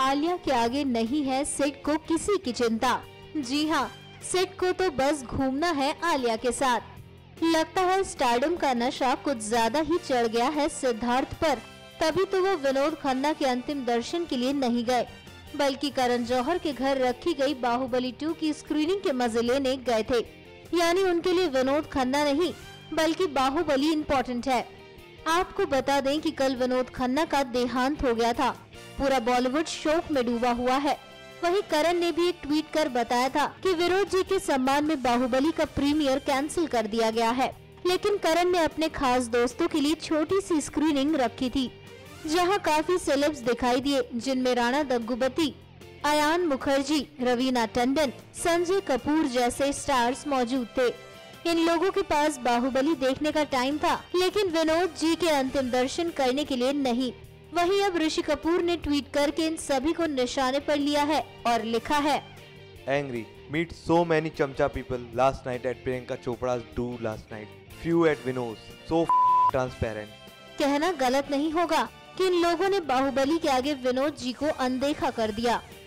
आलिया के आगे नहीं है सिड को किसी की चिंता। जी हाँ, सिड को तो बस घूमना है आलिया के साथ। लगता है स्टारडम का नशा कुछ ज्यादा ही चढ़ गया है सिद्धार्थ पर, तभी तो वो विनोद खन्ना के अंतिम दर्शन के लिए नहीं गए, बल्कि करण जौहर के घर रखी गई बाहुबली 2 की स्क्रीनिंग के मजे लेने गए थे। यानी उनके लिए विनोद खन्ना नहीं बल्कि बाहुबली इम्पोर्टेंट है। आपको बता दें कि कल विनोद खन्ना का देहांत हो गया था। पूरा बॉलीवुड शोक में डूबा हुआ है। वहीं करण ने भी एक ट्वीट कर बताया था कि विनोद जी के सम्मान में बाहुबली का प्रीमियर कैंसिल कर दिया गया है, लेकिन करण ने अपने खास दोस्तों के लिए छोटी सी स्क्रीनिंग रखी थी, जहां काफी सेलेब्स दिखाई दिए, जिनमें राणा दग्गुबाती, अयान मुखर्जी, रवीना टंडन, संजय कपूर जैसे स्टार्स मौजूद थे। इन लोगों के पास बाहुबली देखने का टाइम था, लेकिन विनोद जी के अंतिम दर्शन करने के लिए नहीं। वहीं अब ऋषि कपूर ने ट्वीट करके इन सभी को निशाने पर लिया है और लिखा है, Angry. Meet so many Chamcha people last night at Priyanka Chopra's do last night. Few at Vinod's. So transparent. कहना गलत नहीं होगा कि इन लोगों ने बाहुबली के आगे विनोद जी को अनदेखा कर दिया।